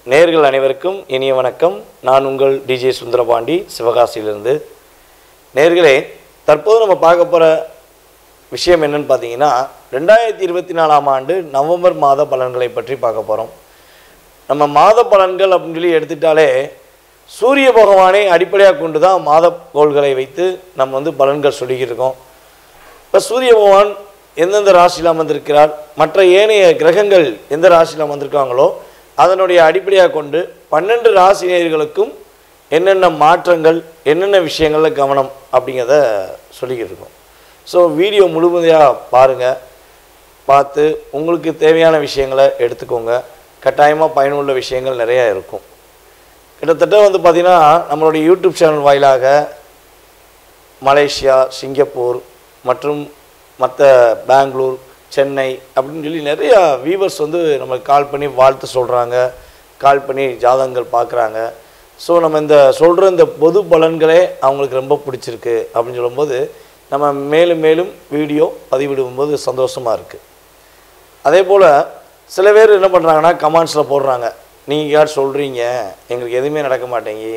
நேயர்கள் அனைவருக்கும் இனிய வணக்கம். நான் உங்கள் டிஜே சுந்தரபாண்டி சிவகாசியிலிருந்து. நேயர்களே, தற்போது நம்ம பார்க்க போகிற விஷயம் என்னன்னு பார்த்தீங்கன்னா 2024ஆம் ஆண்டு நவம்பர் மாத பலன்களை பற்றி பார்க்க போகிறோம். நம்ம மாத பலன்கள் அப்படின்னு சொல்லி எடுத்துட்டாலே சூரிய பகவானை அடிப்படையாக கொண்டு தான் மாத கோள்களை வைத்து நம்ம பலன்கள் சொல்லிக்கிட்டு இருக்கோம். இப்போ சூரிய பகவான் எந்தெந்த ராசியில் அமர்ந்திருக்கிறார், மற்ற ஏனைய கிரகங்கள் எந்த ராசியில் அமர்ந்திருக்காங்களோ அதனுடைய அடிப்படையாக கொண்டு 12 ராசி நேயர்களுக்கும் என்னென்ன மாற்றங்கள், என்னென்ன விஷயங்களில் கவனம் அப்படிங்கிறத சொல்லிக்கிட்டு இருக்கோம். ஸோ வீடியோ முழுமையாக பாருங்கள், பார்த்து உங்களுக்கு தேவையான விஷயங்களை எடுத்துக்கோங்க. கட்டாயமாக பயனுள்ள விஷயங்கள் நிறையா இருக்கும். கிட்டத்தட்ட பார்த்திங்கன்னா நம்மளுடைய யூடியூப் சேனல் வாயிலாக மலேசியா, சிங்கப்பூர் மற்றும் மற்ற பெங்களூர், சென்னை அப்படின்னு சொல்லி நிறையா வியூவர்ஸ் நமக்கு கால் பண்ணி வாழ்த்து சொல்கிறாங்க, கால் பண்ணி ஜாதகங்கள் பார்க்குறாங்க. ஸோ நம்ம இந்த சொல்கிற இந்த பொது பலன்களே அவங்களுக்கு ரொம்ப பிடிச்சிருக்கு அப்படின்னு சொல்லும்போது நம்ம மேலும் மேலும் வீடியோ பதிவிடும்போது சந்தோஷமாக இருக்குது. அதே போல் சில பேர் என்ன பண்ணுறாங்கன்னா கமெண்ட்ஸில் போடுறாங்க, நீங்கள் யார் சொல்கிறீங்க, எங்களுக்கு எதுவுமே நடக்க மாட்டேங்கி,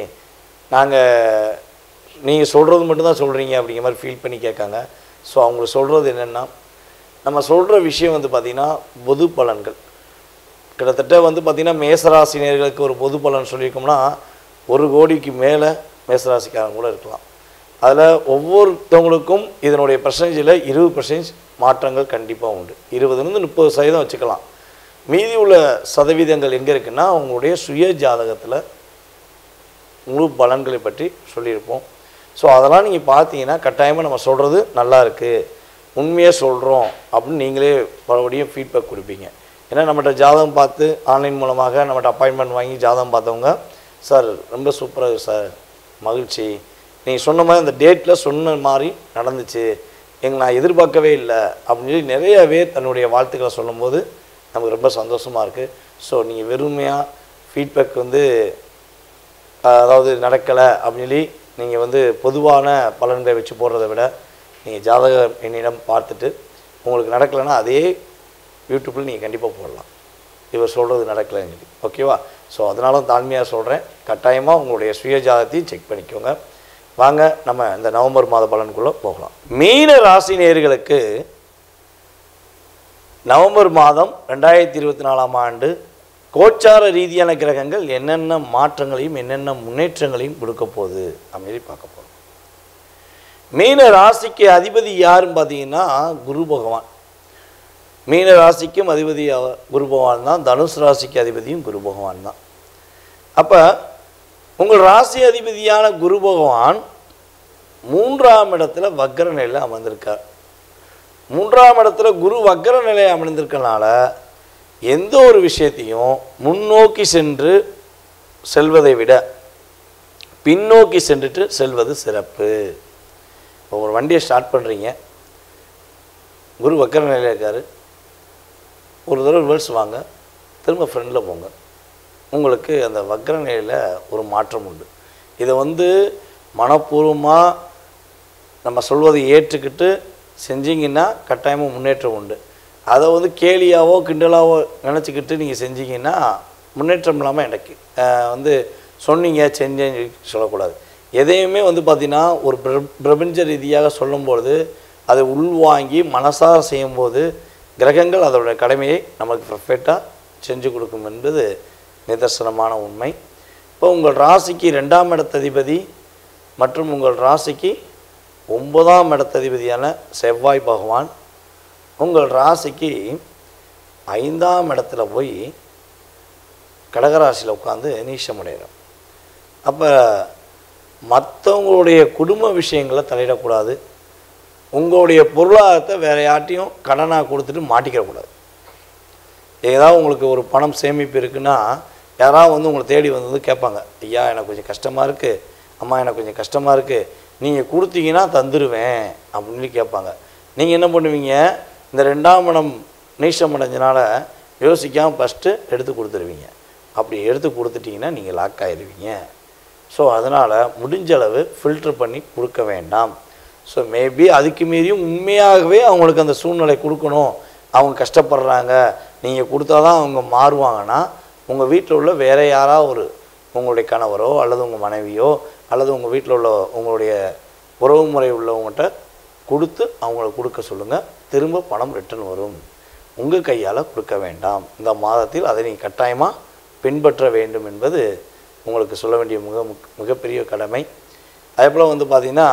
நீங்கள் சொல்கிறது மட்டும்தான் சொல்கிறீங்க அப்படிங்கிற மாதிரி ஃபீல் பண்ணி கேட்காங்க. ஸோ அவங்களுக்கு சொல்கிறது என்னென்னா, நம்ம சொல்கிற விஷயம் பார்த்திங்கன்னா பொது பலன்கள். கிட்டத்தட்ட பார்த்திங்கன்னா மேசராசினியர்களுக்கு ஒரு பொது பலன் சொல்லியிருக்கோம்னா 1 கோடிக்கு மேலே மேசராசிக்காரங்க கூட இருக்கலாம். அதில் ஒவ்வொருத்தவங்களுக்கும் இதனுடைய பர்சன்டேஜில் 20% மாற்றங்கள் கண்டிப்பாக உண்டு. 20-30% வச்சுக்கலாம். மீதி உள்ள சதவீதங்கள் எங்கே இருக்குன்னா அவங்களுடைய சுய ஜாதகத்தில் முழு பலன்களை பற்றி சொல்லியிருப்போம். ஸோ அதெல்லாம் நீங்கள் பார்த்தீங்கன்னா கட்டாயமாக நம்ம சொல்கிறது நல்லா இருக்குது, உண்மையாக சொல்கிறோம் அப்படின்னு நீங்களே மறுபடியும் ஃபீட்பேக் கொடுப்பீங்க. ஏன்னா நம்மகிட்ட ஜாதகம் பார்த்து ஆன்லைன் மூலமாக நம்மகிட்ட அப்பாயின்மெண்ட் வாங்கி ஜாதகம் பார்த்தவங்க, சார் ரொம்ப சூப்பராக சார், மகிழ்ச்சி, நீங்கள் சொன்ன மாதிரி அந்த டேட்டில் சொன்ன மாதிரி நடந்துச்சு, நான் எதிர்பார்க்கவே இல்லை அப்படின்னு சொல்லி நிறைய பேர் தன்னுடைய வாழ்த்துக்களை சொல்லும்போது நமக்கு ரொம்ப சந்தோஷமாக இருக்குது. ஸோ நீங்கள் வெறுமையாக ஃபீட்பேக் அதாவது நடக்கலை அப்படின்னு சொல்லி நீங்கள் பொதுவான பலன்களை வச்சு போடுறதை விட நீங்கள் ஜாதகம் என்னிடம் பார்த்துட்டு உங்களுக்கு நடக்கலைன்னா அதே யூடியூப்பில் நீங்கள் கண்டிப்பாக போடலாம், இவர் சொல்கிறது நடக்கலைன்னு சொல்லி. ஓகேவா? ஸோ அதனால தாழ்மையாக சொல்கிறேன், கட்டாயமாக உங்களுடைய சுய ஜாதகத்தையும் செக் பண்ணிக்கோங்க. வாங்க நம்ம இந்த நவம்பர் மாத பலனுக்குள்ளே போகலாம். மீன ராசி நேயர்களுக்கு நவம்பர் மாதம் 2024ஆம் ஆண்டு கோச்சார ரீதியான கிரகங்கள் என்னென்ன மாற்றங்களையும் என்னென்ன முன்னேற்றங்களையும் கொடுக்க போகுது அப்படின்னு பார்க்க போகிறோம். மீன ராசிக்கு அதிபதி யாருன்னு பார்த்தீங்கன்னா குரு பகவான். மீன ராசிக்கும் அதிபதி குரு பகவான் தான், தனுசு ராசிக்கு அதிபதியும் குரு பகவான் தான். அப்போ உங்கள் ராசி அதிபதியான குரு பகவான் 3ஆம் இடத்துல வக்ர நிலையில் அமர்ந்திருக்கார். 3ஆம் இடத்துல குரு வக்ர நிலை அமர்ந்திருக்கனால எந்த ஒரு விஷயத்தையும் முன்னோக்கி சென்று செல்வதை விட பின்னோக்கி சென்றுட்டு செல்வது சிறப்பு. இப்போ ஒரு வண்டியை ஸ்டார்ட் பண்ணுறீங்க, குரு வக்ர நிலையில் இருக்கார், ஒரு தடவை ரிவர்ஸ் வாங்க, திரும்ப ஃப்ரெண்டில் போங்க, உங்களுக்கு அந்த வக்ர நிலையில் ஒரு மாற்றம் உண்டு. இதை மனப்பூர்வமாக நம்ம சொல்வதை ஏற்றுக்கிட்டு செஞ்சிங்கன்னா கட்டாயமாக முன்னேற்றம் உண்டு. அதை கேலியாவோ கிண்டலாவோ நினச்சிக்கிட்டு நீங்கள் செஞ்சீங்கன்னா முன்னேற்றம் இல்லாமல் எனக்கு சொன்னீங்க செஞ்சேன்னு சொல்லக்கூடாது. எதையுமே பார்த்திங்கன்னா ஒரு பிரபஞ்ச ரீதியாக சொல்லும்பொழுது அதை உள்வாங்கி மனசார செய்யும்போது கிரகங்கள் அதோடய கடமையை நமக்கு பர்ஃபெக்டாக செஞ்சு கொடுக்கும் என்பது நிதர்சனமான உண்மை. இப்போ உங்கள் ராசிக்கு 2ஆம் இடத்ததிபதி மற்றும் உங்கள் ராசிக்கு 9ஆம் இடத்ததிபதியான செவ்வாய் பகவான் உங்கள் ராசிக்கு 5ஆம் இடத்துல போய் கடகராசியில் உட்காந்து நீச்சமடைகிறோம். அப்போ மற்றவங்களுடைய குடும்ப விஷயங்களை தலையிடக்கூடாது, உங்களுடைய பொருளாதாரத்தை வேறு யார்ட்டையும் கடனாக கொடுத்துட்டு மாட்டிக்கிறக்கூடாது. ஏதாவது உங்களுக்கு ஒரு பணம் சேமிப்பு இருக்குன்னா யாராவது உங்களை தேடி கேட்பாங்க, ஐயா எனக்கு கொஞ்சம் கஷ்டமாக இருக்குது, அம்மா எனக்கு கொஞ்சம் கஷ்டமாக இருக்குது, நீங்கள் கொடுத்தீங்கன்னா தந்துடுவேன் அப்படின்னு சொல்லி கேட்பாங்க. நீங்கள் என்ன பண்ணுவீங்க, இந்த 2ஆம் இடம் நீச்சம் அடைஞ்சனால யோசிக்காமல் ஃபஸ்ட்டு எடுத்து கொடுத்துருவீங்க. அப்படி எடுத்து கொடுத்துட்டிங்கன்னா நீங்கள் லாக் ஆகிடுவீங்க. ஸோ அதனால் முடிஞ்சளவு ஃபில்ட்ரு பண்ணி கொடுக்க வேண்டாம். ஸோ மேபி அதுக்கு மீறியும் உண்மையாகவே அவங்களுக்கு அந்த சூழ்நிலை கொடுக்கணும், அவங்க கஷ்டப்படுறாங்க, நீங்கள் கொடுத்தா தான் அவங்க மாறுவாங்கன்னா உங்கள் வீட்டில் உள்ள வேறு யாராவது ஒரு உங்களுடைய கணவரோ அல்லது உங்கள் மனைவியோ அல்லது உங்கள் வீட்டில் உள்ள உங்களுடைய உறவு முறை உள்ளவங்கள்கிட்ட கொடுத்து அவங்கள கொடுக்க சொல்லுங்கள். திரும்ப பணம் ரிட்டர்ன் வரும். உங்கள் கையால் கொடுக்க வேண்டாம். இந்த மாதத்தில் அதை நீங்கள் கட்டாயமாக பின்பற்ற வேண்டும் என்பது உங்களுக்கு சொல்ல வேண்டிய மிகப்பெரிய கடமை. அதே போல் வந்து பார்த்திங்கன்னா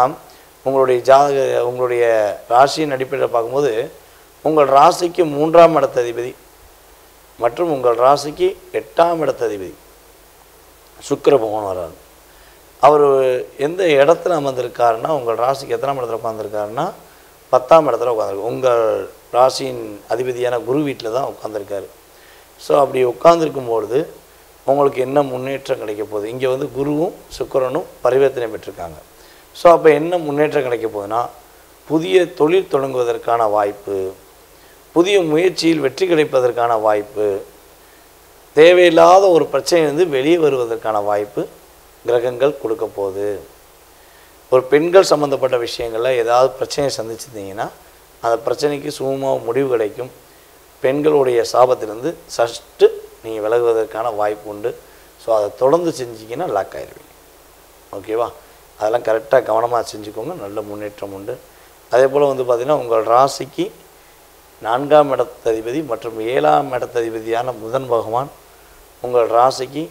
உங்களுடைய ராசியின் அடிப்படையில் பார்க்கும்போது உங்கள் ராசிக்கு 3ஆம் இடத்த அதிபதி மற்றும் உங்கள் ராசிக்கு 8ஆம் இடத்த அதிபதி சுக்கிர பகவான் வர்றார். அவர் எந்த இடத்துல அமர்ந்திருக்காருன்னா உங்கள் ராசிக்கு எத்தனாம் இடத்துல உட்காந்துருக்காருன்னா 10ஆம் இடத்துல உட்காந்துருக்கு. உங்கள் ராசியின் அதிபதியான குரு வீட்டில் தான் உட்காந்துருக்காரு. ஸோ அப்படி உட்காந்துருக்கும்பொழுது உங்களுக்கு என்ன முன்னேற்றம் கிடைக்க போகுது? இங்கே வந்து குருவும் சுக்கிரனும் பரிவர்த்தனை பெற்றிருக்காங்க. ஸோ அப்போ என்ன முன்னேற்றம் கிடைக்க போகுதுன்னா புதிய தொழில் தொடங்குவதற்கான வாய்ப்பு, புதிய முயற்சியில் வெற்றி கிடைப்பதற்கான வாய்ப்பு, தேவையில்லாத ஒரு பிரச்சனையிலிருந்து வெளியே வருவதற்கான வாய்ப்பு கிரகங்கள் கொடுக்க போகுது. ஒரு பெண்கள் சம்மந்தப்பட்ட விஷயங்களில் ஏதாவது பிரச்சனையை சந்திச்சிருந்தீங்கன்னா அந்த பிரச்சனைக்கு சுமூகமாக முடிவு கிடைக்கும். பெண்களுடைய சாபத்திலிருந்து சஷ்டு நீங்கள் விலகுவதற்கான வாய்ப்பு உண்டு. ஸோ அதை தொடர்ந்து செஞ்சிங்கன்னா லாக் ஆகிடுவீங்க. ஓகேவா? அதெல்லாம் கரெக்டாக கவனமாக செஞ்சுக்கோங்க. நல்ல முன்னேற்றம் உண்டு. அதே போல் வந்து பார்த்திங்கன்னா உங்கள் ராசிக்கு 4ஆம் இடத்ததிபதி மற்றும் 7ஆம் இடத்ததிபதியான புதன் பகவான் உங்கள் ராசிக்கு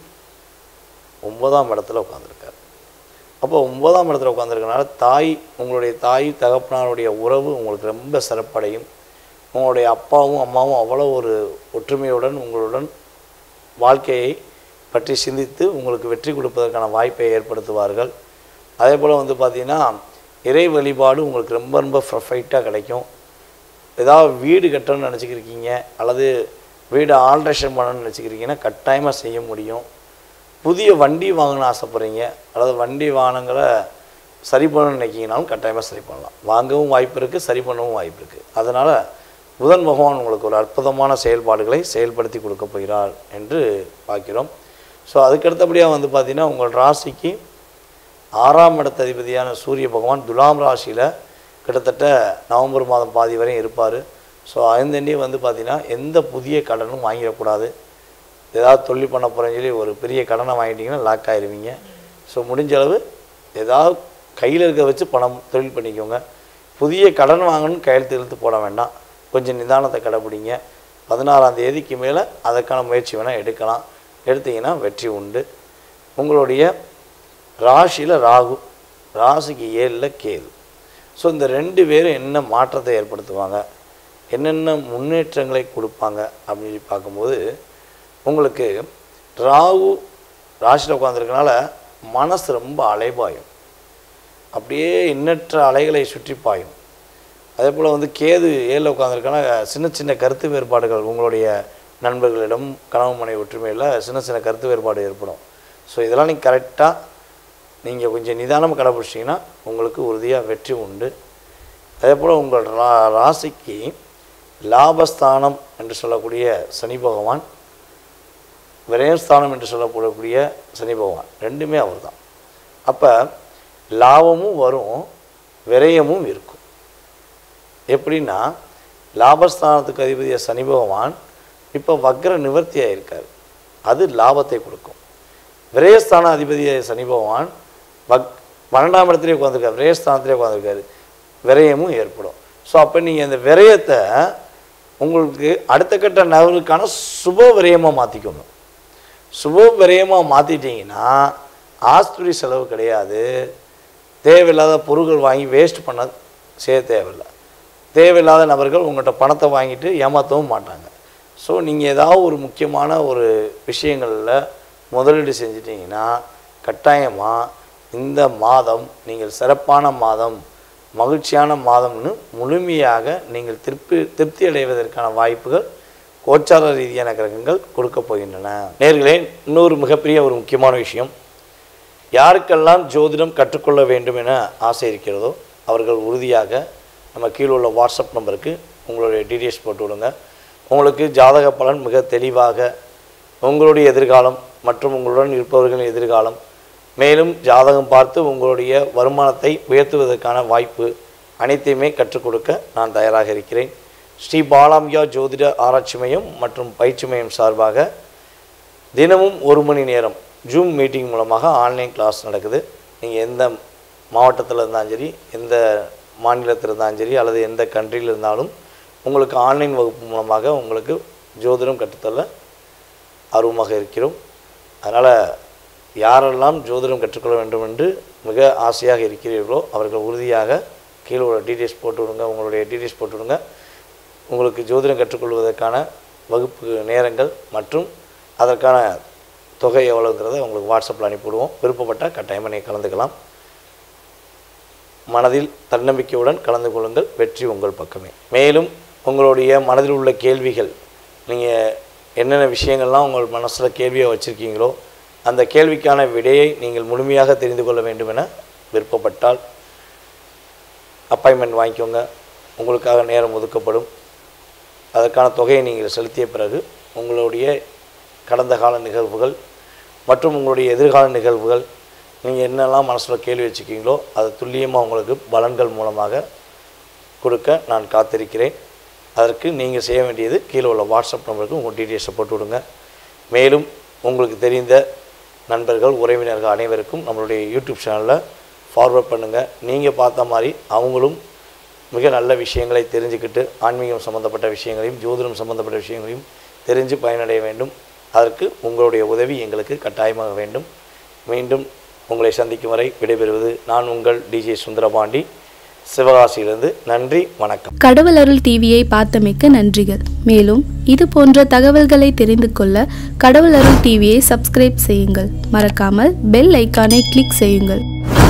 9ஆம் இடத்துல உட்காந்துருக்கார். அப்போ 9ஆம் இடத்துல உட்காந்துருக்கனால உங்களுடைய தாய் தகப்பனாருடைய உறவு உங்களுக்கு ரொம்ப சிறப்படையும். உங்களுடைய அப்பாவும் அம்மாவும் அவ்வளோ ஒரு ஒற்றுமையுடன் உங்களுடன் வாழ்க்கையை பற்றி சிந்தித்து உங்களுக்கு வெற்றி கொடுப்பதற்கான வாய்ப்பை ஏற்படுத்துவார்கள். அதே போல் வந்து பார்த்திங்கன்னா இறை வழிபாடு உங்களுக்கு ரொம்ப ரொம்ப பர்ஃபெக்டாக கிடைக்கும். ஏதாவது வீடு கட்டணும்னு நினச்சிக்கிருக்கீங்க அல்லது வீடு ஆல்ட்ரேஷன் பண்ணணும்னு நினச்சிக்கிறீங்கன்னா கட்டாயமாக செய்ய முடியும். புதிய வண்டி வாங்கணும்னு ஆசைப்பட்றீங்க அல்லது வண்டி வாகனங்களை சரி பண்ணணும்னு நினைக்கிங்கனாலும் கட்டாயமாக சரி பண்ணலாம். வாங்கவும் வாய்ப்பு இருக்குது, சரி பண்ணவும் வாய்ப்பு இருக்குது. அதனால் புதன் பகவான் உங்களுக்கு ஒரு அற்புதமான செயல்பாடுகளை செயல்படுத்தி கொடுக்க போகிறார் என்று பார்க்கிறோம். ஸோ அதுக்கடுத்தபடியாக வந்து பார்த்திங்கன்னா உங்கள் ராசிக்கு 6ஆம் இடத்த அதிபதியான சூரிய பகவான் துலாம் ராசியில் கிட்டத்தட்ட நவம்பர் மாதம் பாதி வரையும் இருப்பார். ஸோ ஐந்தண்டி வந்து பார்த்திங்கன்னா எந்த புதிய கடனும் வாங்கிடக்கூடாது. ஏதாவது தொழில் பண்ண போகிறேன்னு சொல்லி ஒரு பெரிய கடனை வாங்கிட்டிங்கன்னா லாக் ஆகிடுவீங்க. ஸோ முடிஞ்ச அளவு ஏதாவது கையில் இருக்க வச்சு பணம் தொழில் பண்ணிக்கோங்க. புதிய கடன் வாங்கணும்னு கையெழுத்து இழுத்து போட வேண்டாம். கொஞ்சம் நிதானத்தை கடைப்பிடிங்க. 16ஆம் தேதிக்கு மேலே அதற்கான முயற்சி வேணால் எடுக்கலாம். எடுத்திங்கன்னா வெற்றி உண்டு. உங்களுடைய ராசியில் ராகு, ராசிக்கு 7ல் கேது. ஸோ இந்த 2 பேரும் என்ன மாற்றத்தை ஏற்படுத்துவாங்க, என்னென்ன முன்னேற்றங்களை கொடுப்பாங்க அப்படின்னு பார்க்கும்போது உங்களுக்கு ராகு ராசியில் உட்காந்துருக்கனால மனசு ரொம்ப அலைபாயும், அப்படியே எண்ணற்ற அலைகளை சுற்றி பாயும். அதே போல் வந்து கேது 7ல் உட்காந்துருக்கனால சின்ன சின்ன கருத்து வேறுபாடுகள் உங்களுடைய நண்பர்களிடம் கணவன் மனைவி ஒற்றுமையில் சின்ன சின்ன கருத்து வேறுபாடு ஏற்படும். ஸோ இதெல்லாம் நீங்கள் கரெக்டாக நீங்கள் கொஞ்சம் நிதானமாக கடைப்பிடிச்சிங்கன்னா உங்களுக்கு உறுதியாக வெற்றி உண்டு. அதே போல் உங்கள் ராசிக்கு லாபஸ்தானம் என்று சொல்லக்கூடிய சனி பகவான், விரயஸ்தானம் என்று சொல்லப்படக்கூடிய சனி பகவான், ரெண்டுமே அவர் தான். அப்போ லாபமும் வரும், விரயமும் இருக்கும். எப்படின்னா லாபஸ்தானத்துக்கு அதிபதியாக சனி பகவான் இப்போ வக்ர நிவர்த்தியாக இருக்கார், அது லாபத்தை கொடுக்கும். விரயஸ்தான அதிபதியாக சனி பகவான் 12ஆம் இடத்துலேயே உட்காந்துருக்காரு, விரயஸ்தானத்திலே உட்காந்துருக்காரு, விரயமும் ஏற்படும். ஸோ அப்போ நீங்கள் இந்த விரயத்தை உங்களுக்கு அடுத்த கட்ட நகருக்கான சுப விரயமாக மாற்றிக்கணும். சுப விரயமாக மாற்றிட்டிங்கன்னா ஆஸ்பத்திரி செலவு கிடையாது. தேவையில்லாத பொருட்கள் வாங்கி வேஸ்ட் பண்ண செய்ய தேவையில்லை. தேவையில்லாத நபர்கள் உங்கள்கிட்ட பணத்தை வாங்கிட்டு ஏமாற்றவும் மாட்டாங்க. ஸோ நீங்கள் ஏதாவது ஒரு முக்கியமான ஒரு விஷயங்களில் முதலீடு செஞ்சிட்டிங்கன்னா கட்டாயமாக இந்த மாதம் நீங்கள் சிறப்பான மாதம், மகிழ்ச்சியான மாதம்னு முழுமையாக நீங்கள் திருப்தி அடைவதற்கான வாய்ப்புகள் கோச்சார ரீதியான கிரகங்கள் கொடுக்க போகின்றன. நேர்களே, இன்னொரு மிகப்பெரிய ஒரு முக்கியமான விஷயம், யாருக்கெல்லாம் ஜோதிடம் கற்றுக்கொள்ள வேண்டும் என ஆசை இருக்கிறதோ அவர்கள் உறுதியாக நம்ம கீழே உள்ள வாட்ஸ்அப் நம்பருக்கு உங்களுடைய டீட்டெயில்ஸ் போட்டு விடுங்க. உங்களுக்கு ஜாதக பலன் மிக தெளிவாக உங்களுடைய எதிர்காலம் மற்றும் உங்களுடன் இருப்பவர்களின் எதிர்காலம், மேலும் ஜாதகம் பார்த்து உங்களுடைய வருமானத்தை உயர்த்துவதற்கான வாய்ப்பு அனைத்தையுமே கற்றுக் கொடுக்க நான் தயாராக இருக்கிறேன். ஸ்ரீ பாலாம்பிகா ஜோதிட ஆராய்ச்சி மையம் மற்றும் பயிற்சி மையம் சார்பாக தினமும் 1 மணி நேரம் ஜூம் மீட்டிங் மூலமாக ஆன்லைன் கிளாஸ் நடக்குது. நீங்கள் எந்த மாவட்டத்தில் இருந்தாலும் சரி, எந்த மாநிலத்தில் இருந்தாலும் சரி, அல்லது எந்த கண்ட்ரியில் இருந்தாலும் உங்களுக்கு ஆன்லைன் வகுப்பு மூலமாக உங்களுக்கு ஜோதிடம் கற்றுத்தள்ள ஆர்வமாக இருக்கிறோம். அதனால் யாரெல்லாம் ஜோதிடம் கற்றுக்கொள்ள வேண்டும் என்று மிக ஆசையாக இருக்கிறீர்களோ அவர்கள் உறுதியாக கீழே உள்ள டீட்டெயில்ஸ் போட்டு விடுங்க. உங்களுடைய டீட்டெயில்ஸ் போட்டு விடுங்க. உங்களுக்கு ஜோதிடம் கற்றுக்கொள்வதற்கான வகுப்பு நேரங்கள் மற்றும் அதற்கான தொகை எவ்வளோங்கிறத உங்களுக்கு வாட்ஸ்அப்பில் அனுப்பிவிடுவோம். விருப்பப்பட்டால் கட்டாயமாக நீங்கள் கலந்துக்கலாம். மனதில் தன்னம்பிக்கையுடன் கலந்து கொள்ளுங்கள். வெற்றி உங்கள் பக்கமே. மேலும் உங்களுடைய மனதில் உள்ள கேள்விகள், நீங்கள் என்னென்ன விஷயங்கள்லாம் உங்கள் மனசில் கேள்வியாக வச்சுருக்கீங்களோ அந்த கேள்விக்கான விடையை நீங்கள் முழுமையாக தெரிந்து கொள்ள வேண்டும் என விருப்பப்பட்டால் அப்பாயின்மெண்ட் வாங்கிக்கோங்க. உங்களுக்காக நேரம் ஒதுக்கப்படும். அதற்கான தொகையை நீங்கள் செலுத்திய பிறகு உங்களுடைய கடந்த கால நிகழ்வுகள் மற்றும் உங்களுடைய எதிர்கால நிகழ்வுகள், நீங்கள் என்னெல்லாம் மனசில் கேள்வி வச்சுக்கிங்களோ அதை துல்லியமாக உங்களுக்கு பலன்கள் மூலமாக கொடுக்க நான் காத்திருக்கிறேன். அதற்கு நீங்கள் செய்ய வேண்டியது கீழே உள்ள வாட்ஸ்அப் நம்பருக்கு உங்கள் டீட்டெயில்ஸை போட்டு விடுங்க. மேலும் உங்களுக்கு தெரிந்த நண்பர்கள், உறவினர்கள் அனைவருக்கும் நம்மளுடைய யூடியூப் சேனலில் ஃபார்வர்ட் பண்ணுங்கள். நீங்கள் பார்த்த மாதிரி அவங்களும் மிக நல்ல விஷயங்களை தெரிஞ்சுக்கிட்டு ஆன்மீகம் சம்மந்தப்பட்ட விஷயங்களையும் ஜோதிடம் சம்மந்தப்பட்ட விஷயங்களையும் தெரிஞ்சு பயனடைய வேண்டும். அதற்கு உங்களுடைய உதவி எங்களுக்கு கட்டாயமாக வேண்டும். மீண்டும் உங்களை சந்திக்கும் வரை விடைபெறுவது நான் உங்கள் டிஜே சுந்தரபாண்டி, சிவகாசியிலிருந்து. நன்றி, வணக்கம். கடவுள் அருள் டிவியை பார்த்தமைக்கு நன்றிகள். மேலும் இது போன்ற தகவல்களை தெரிந்து கொள்ள கடவுள் அருள் டிவியை சப்ஸ்கிரைப் செய்யுங்கள். மறக்காமல் பெல் ஐக்கானை கிளிக் செய்யுங்கள்.